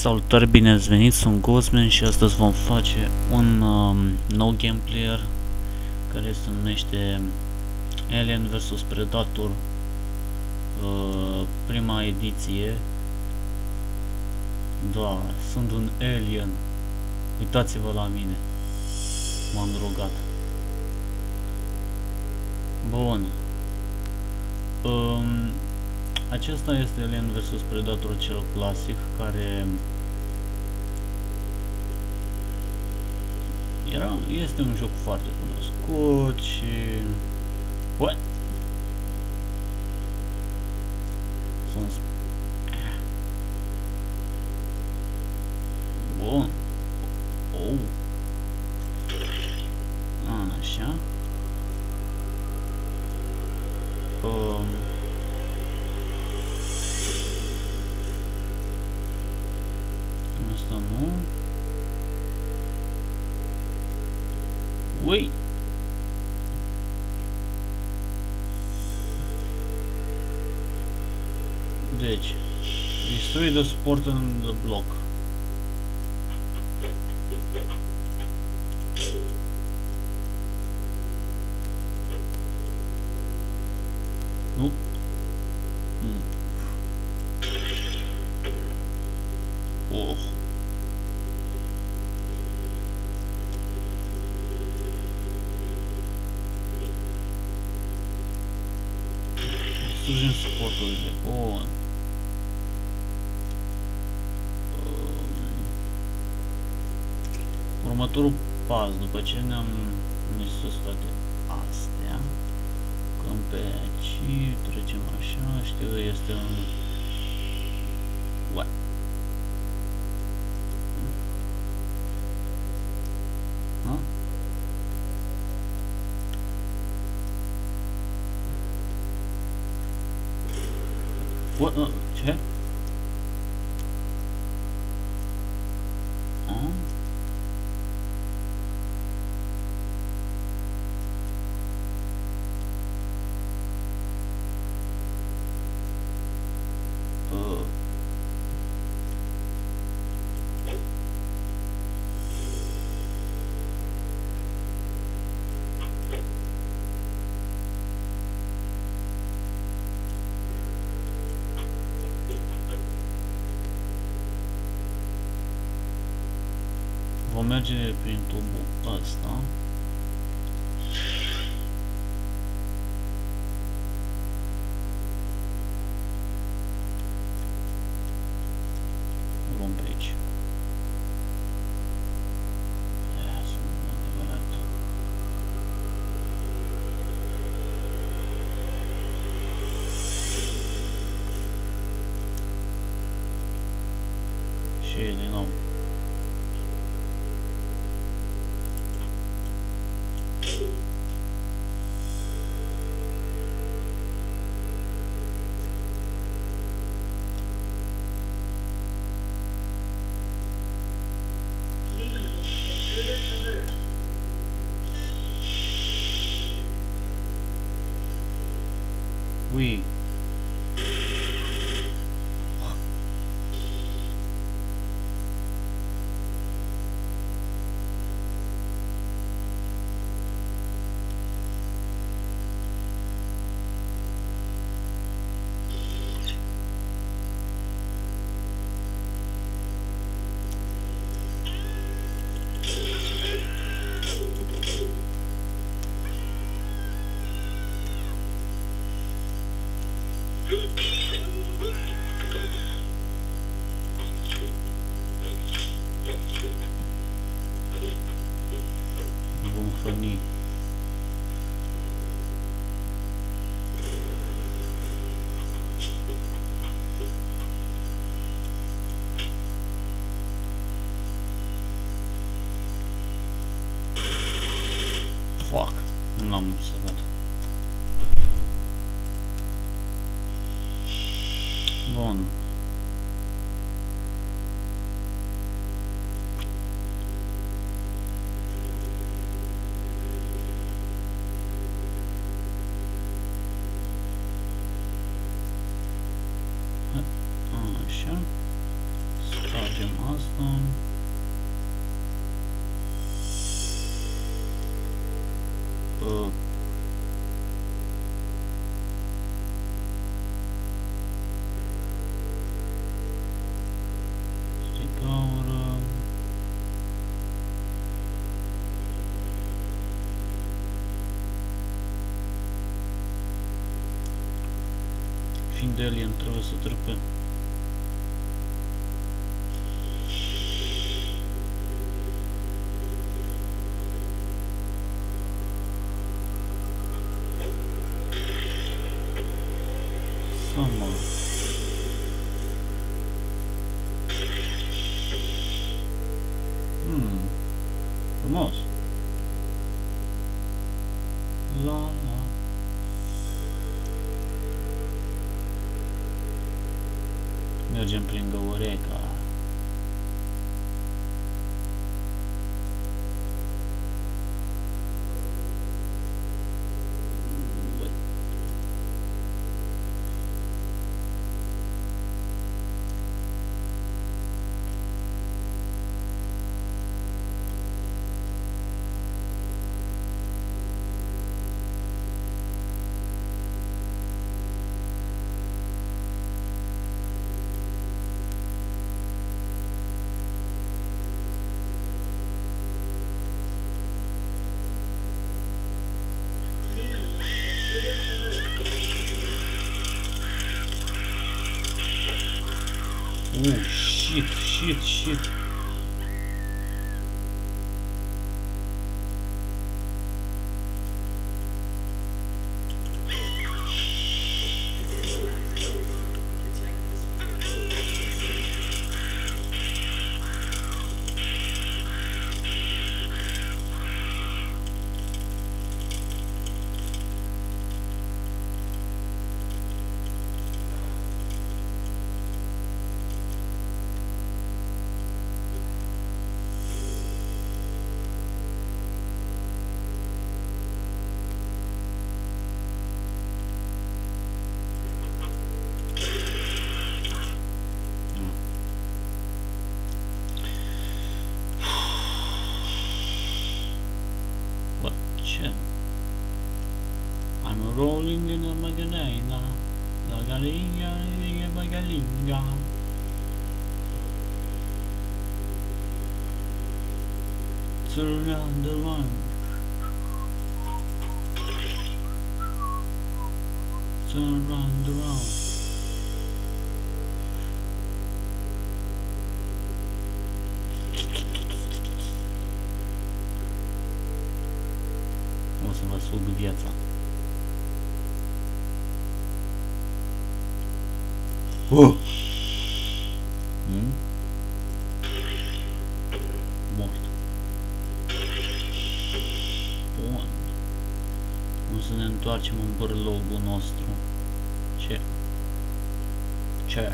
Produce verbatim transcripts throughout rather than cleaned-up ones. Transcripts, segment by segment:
Salutare, bine ați venit, sunt Ghostman și astăzi vom face un um, nou gameplayer care se numește Alien versus. Predator, uh, prima ediție. Da, sunt un alien, uitați-vă la mine, m-am rugat. Bun. Um, Acesta este Alien versus. Predator, cel clasic, care era, este un joc foarte cunoscut și... What? Sunt... Bun. Oh. Așa. Um... Asta nu. Ui. Deci, destroy the support in the block. Nu. Hmm. Oh. Distrugem suportul de bun. Următorul pas, după ce ne-am misus toate astea, când pe aici trecem așa, știu, este un... What? Ha? What? Uh, ce? Ah? Uh. Vom merge prin tubul ăsta. Luăm pe aici. Și din nou. Ui. Vom hrăni. Fuck, nu l-am observat. Bun. Așa. Start. Tragem asta. Uh. Strigaură. Fiind alien, trebuie să trepem. Sama. Hmm. Frumos. La la. Mergem prin Găureca. Oh, shit, shit, shit. I'm rolling in a Magdalena, la galinha, la galinha. Turn around the line. Turn around the round. O să vă sug viața. Oh! Hmm? Mort. Bun. O să ne întoarcem în bărlogul nostru. Ce? Ce?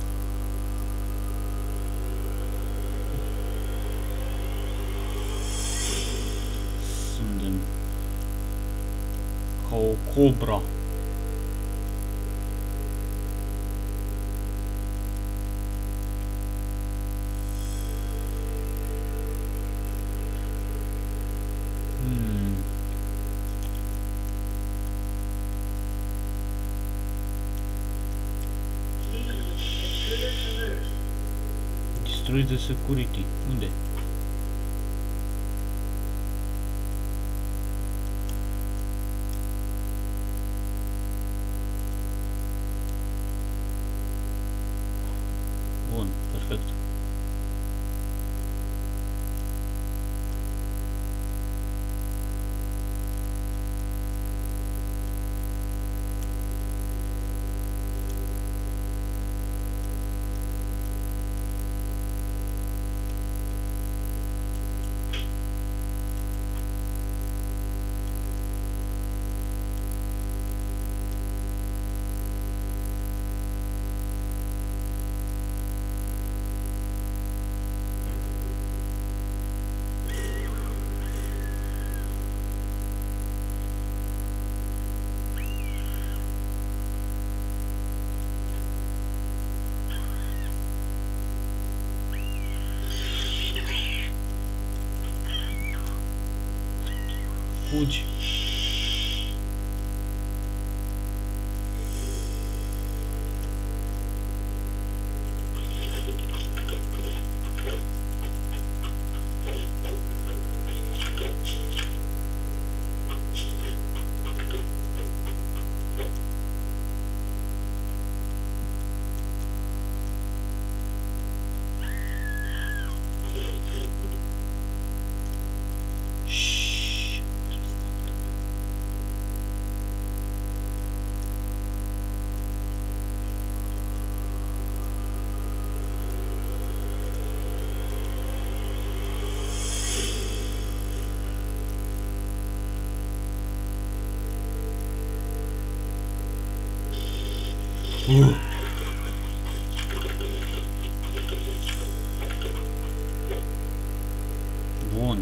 Suntem ca o cobra. Destroy the security. Unde? Bun, perfect. fugi. Uh. Bun.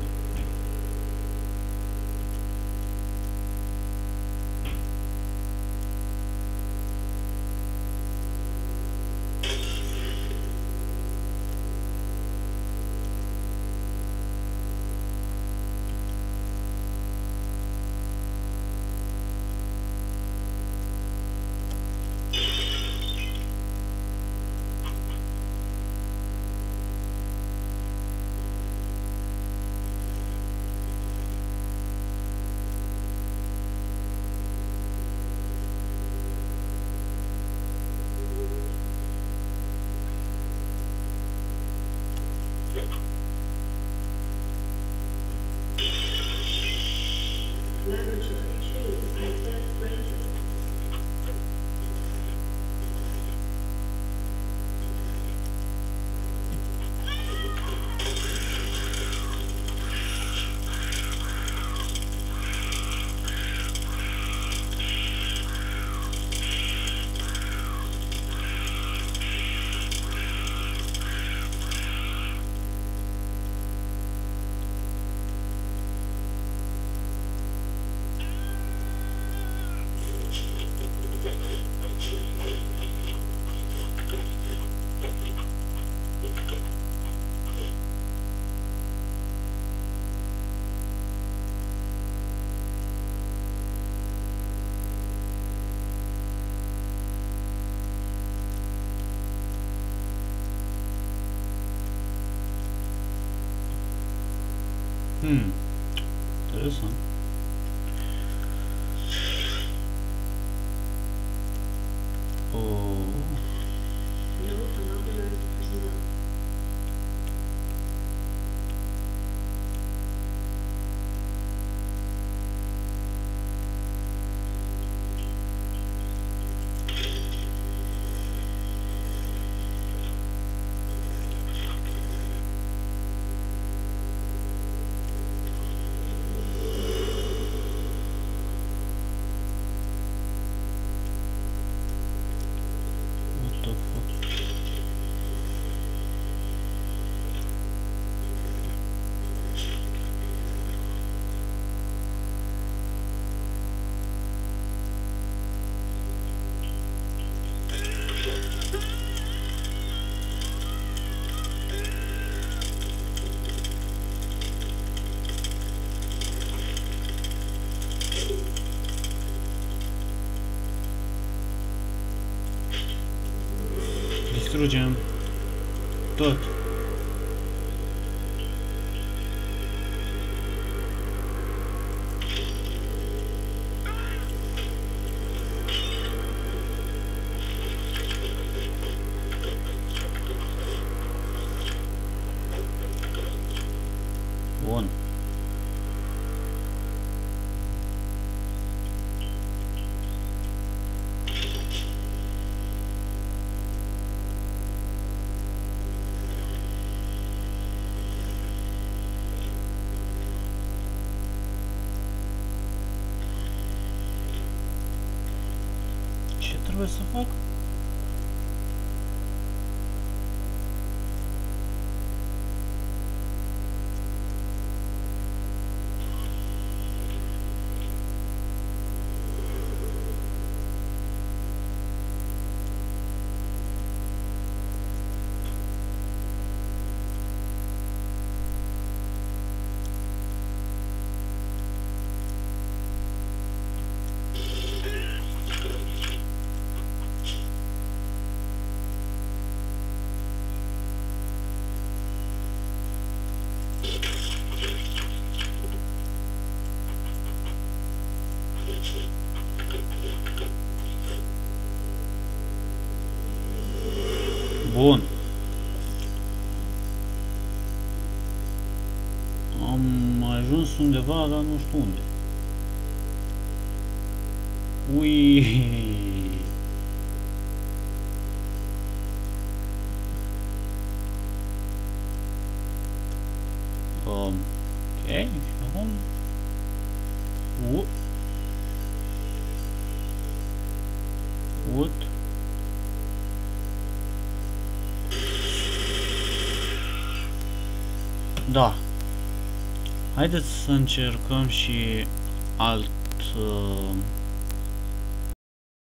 Hmm, interesant. Oh. No unauthorized personnel. What the fuck? Distrugem tot. Bun. Ce trebuie să fac? Bun. Am ajuns undeva, dar nu știu unde. Ui. Um, ok, acum. Uh. What? Da. Haideți să încercăm și alt uh,